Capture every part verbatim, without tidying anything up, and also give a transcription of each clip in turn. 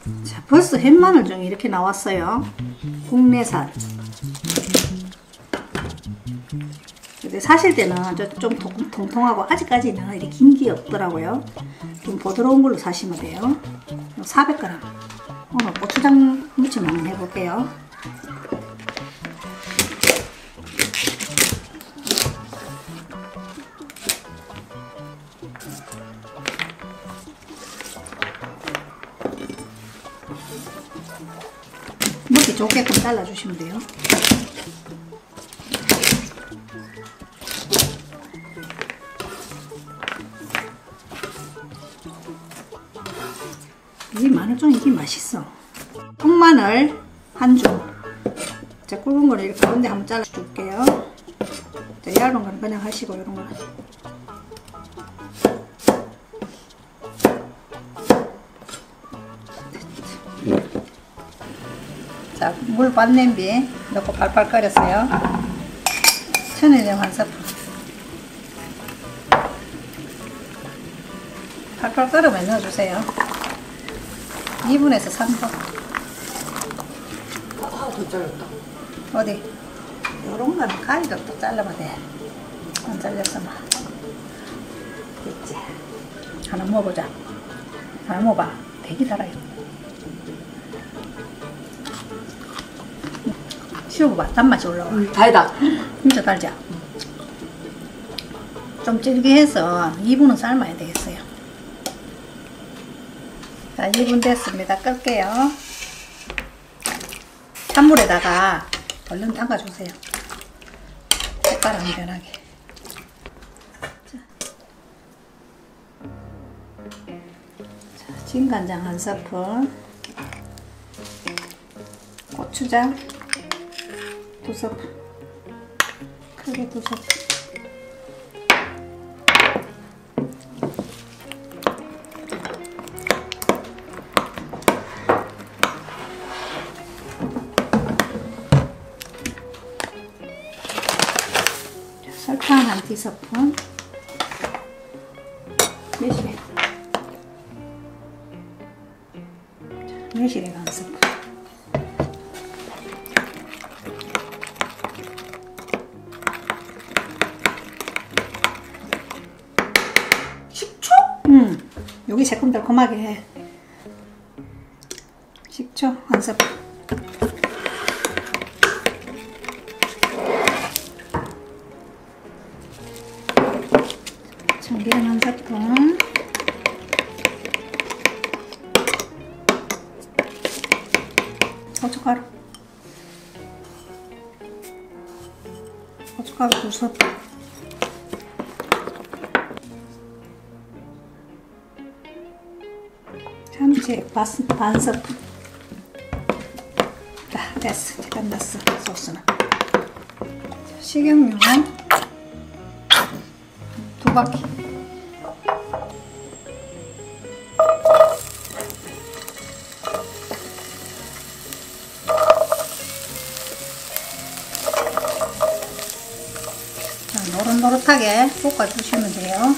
자, 벌써 햇마늘 중에 이렇게 나왔어요. 국내산. 근데 사실 때는 좀 통통하고 아직까지는 이렇게 긴 게 없더라고요. 좀 부드러운 걸로 사시면 돼요. 사백 그램. 오늘 고추장 무침 한번 해볼게요. 먹기 좋게끔 잘라주시면 돼요. 이 마늘종 이게 맛있어. 통마늘 한 줌. 자, 굵은 거는 이렇게 가운데 한번 잘라줄게요. 자, 얇은 거는 그냥 하시고, 이런 거는. 자, 물 반 냄비 넣고 팔팔 끓였어요. 천연염 한 스푼. 팔팔 끓으면 넣어주세요. 이 분에서 삼 분. 하나 더 잘랐다. 어디? 요런 거는 가위로 또 잘라면 돼. 안 잘렸으면. 됐지. 하나 먹어보자. 하나 먹어봐. 되게 달아요. 씹어봐. 단맛이 올라와. 음, 달다. 진짜 달자. 좀 질게 해서 이 분은 삶아야 되겠어요. 자, 이 분 됐습니다. 끌게요. 찬물에다가 얼른 담가주세요. 색깔 안 변하게. 자, 자, 진간장 한 스푼, 고추장 두 스푼, 크게 두 스푼. 설탕 한 티스푼. 매실. 매실에 한 스푼. 식초? 응. 여기 새콤달콤하게 해. 식초 한 스푼. 참기름 한 스푼. 고춧가루. 고춧가루 두 스푼. 참치 반 스푼. 자, 됐어. 끝났어. 소스는. 식용유 두 바퀴. 자, 노릇노릇하게 볶아주시면 돼요.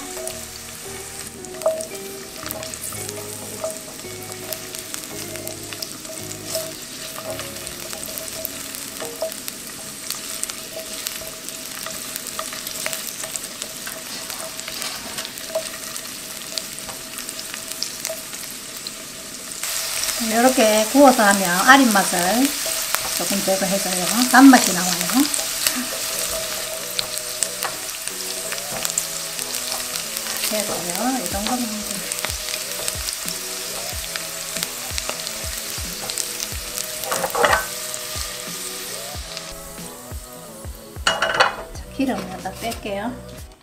이렇게 구워서 하면 아린 맛을 조금 제거해줘요. 단맛이 나와요. 됐어요. 이 정도면 돼요. 자, 기름을 여기다 뺄게요.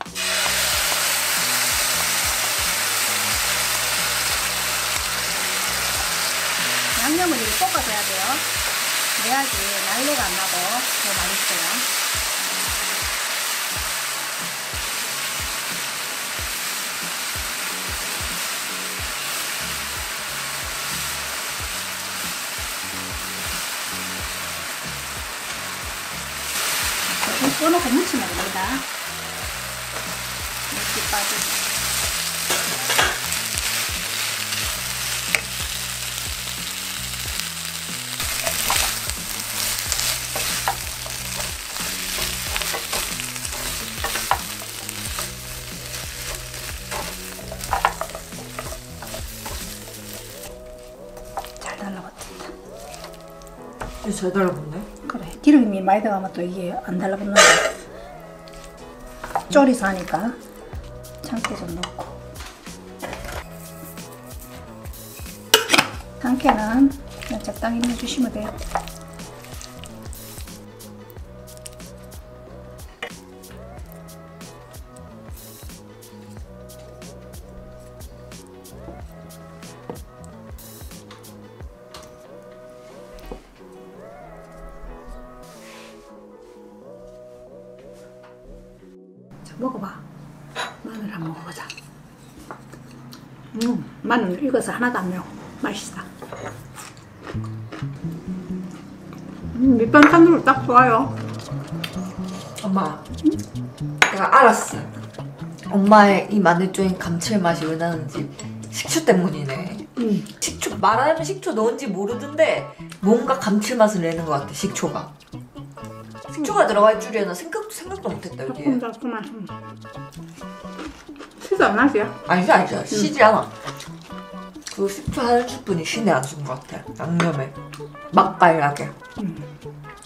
양념을 이렇게 볶아줘야 돼요. 그래야지 날래가 안 나고 더 맛있어요. 불 꺼놓고 무치면 됩니다. 이렇게 빠지고. 이거 잘 달라붙네. 그래. 기름이 많이 들어가면 또 이게 안 달라붙는다. 졸이서 하니까 참깨 좀 넣고. 참깨는 그냥 적당히 넣어주시면 돼요. 자, 먹어봐. 마늘 한번 먹어보자. 음, 마늘 익어서 하나도 안 매워. 맛있어. 음, 밑반찬으로 딱 좋아요. 엄마, 내가 알았어. 엄마의 이 마늘종이 감칠맛이 왜 나는지 식초 때문이네. 음. 식초 말하면 식초 넣은지 모르던데 뭔가 감칠맛을 내는 것 같아. 식초가. 식초가 들어갈 줄이야. 생각도 생각도 못했다 여기에. 조금 달콤한. 음. 시도 안 나지? 아니지 아니지 시지 않아. 그 식초 한 스푼이 신의 안 쓴 것 같아. 양념에 맛깔나게. 음.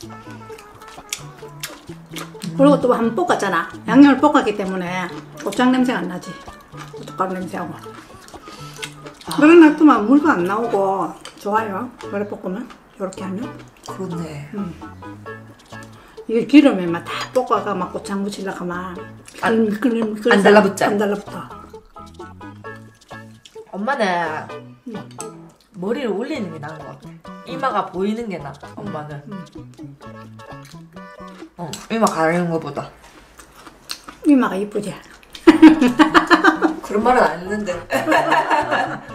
그리고 또 한 번 볶았잖아. 양념을 볶았기 때문에 고추장 냄새가 안 나지. 고춧가루 냄새하고. 그래 놔두면 물도 안 나오고 좋아요. 그래 볶으면 이렇게 하면. 그러네. 음. 이게 기름에 막 다 볶아가 막 고추장 묻히려고 하면 안- 미끌미끌 안 달라붙지? 안 달라붙어. 엄마는 머리를 올리는 게 나은 것 같아. 이마가 보이는 게 나아. 엄마는. 음. 어, 이마 가리는 것보다. 이마가 이쁘지? 그런 말은 안 했는데.